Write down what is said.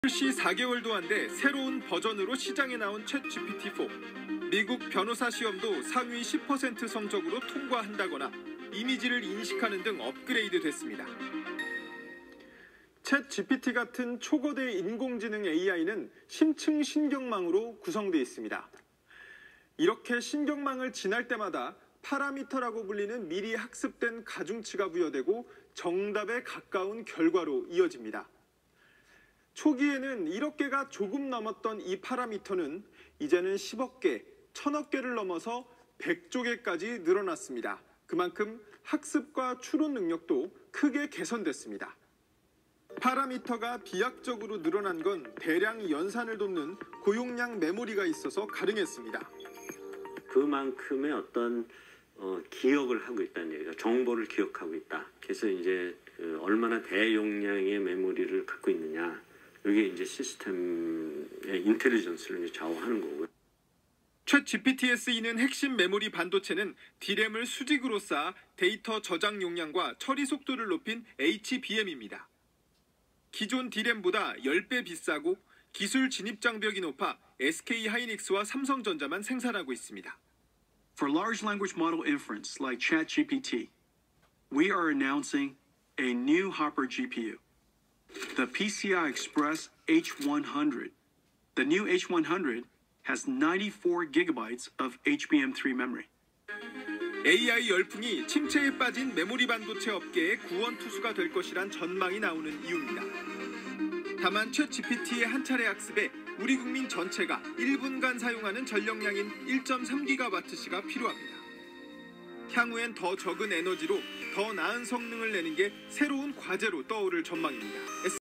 출시 4개월도 안 돼 새로운 버전으로 시장에 나온 챗GPT-4. 미국 변호사 시험도 상위 10% 성적으로 통과한다거나 이미지를 인식하는 등 업그레이드 됐습니다. 챗GPT 같은 초거대 인공지능 AI는 심층 신경망으로 구성되어 있습니다. 이렇게 신경망을 지날 때마다 파라미터라고 불리는 미리 학습된 가중치가 부여되고 정답에 가까운 결과로 이어집니다. 초기에는 1억 개가 조금 넘었던 이 파라미터는 이제는 10억 개, 1000억 개를 넘어서 100조 개까지 늘어났습니다. 그만큼 학습과 추론 능력도 크게 개선됐습니다. 파라미터가 비약적으로 늘어난 건 대량 연산을 돕는 고용량 메모리가 있어서 가능했습니다. 그만큼의 어떤 기억을 하고 있다는 얘기가 정보를 기억하고 있다. 그래서 이제 얼마나 대용량의 메모리를 갖고 있느냐. 이게 이제 시스템의 인텔리전스를 이제 좌우하는 거고요. 챗GPT에 쓰이는 핵심 메모리 반도체는 D램을 수직으로 쌓아 데이터 저장 용량과 처리 속도를 높인 HBM입니다. 기존 D램보다 10배 비싸고 기술 진입 장벽이 높아 SK 하이닉스와 삼성전자만 생산하고 있습니다. For large language model inference like ChatGPT, we are announcing a new Hopper GPU, the PCI Express H100. The new H100 has 94 gigabytes of HBM3 memory. AI 열풍이 침체에 빠진 메모리 반도체 업계의 구원투수가 될 것이란 전망이 나오는 이유입니다. 다만 챗GPT의 한 차례 학습에 우리 국민 전체가 1분간 사용하는 전력량인 1.3GWh가 필요합니다. 향후엔 더 적은 에너지로 더 나은 성능을 내는 게 새로운 과제로 떠오를 전망입니다.